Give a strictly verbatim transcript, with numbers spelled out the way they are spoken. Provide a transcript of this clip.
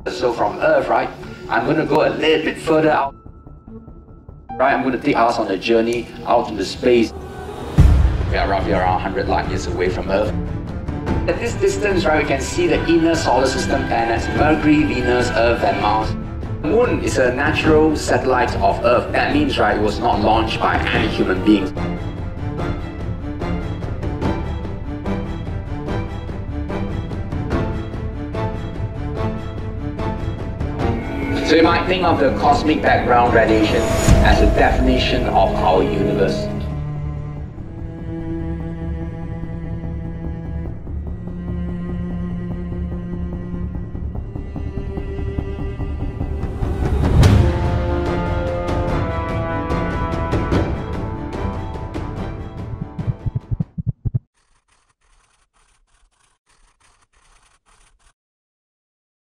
So from Earth, right, I'm going to go a little bit further out. Right, I'm going to take us on a journey out into space. We are roughly around one hundred light years away from Earth. At this distance, right, we can see the inner solar system planets, Mercury, Venus, Earth, and Mars. The Moon is a natural satellite of Earth. That means, right, it was not launched by any human beings. So you might think of the cosmic background radiation as a definition of our universe.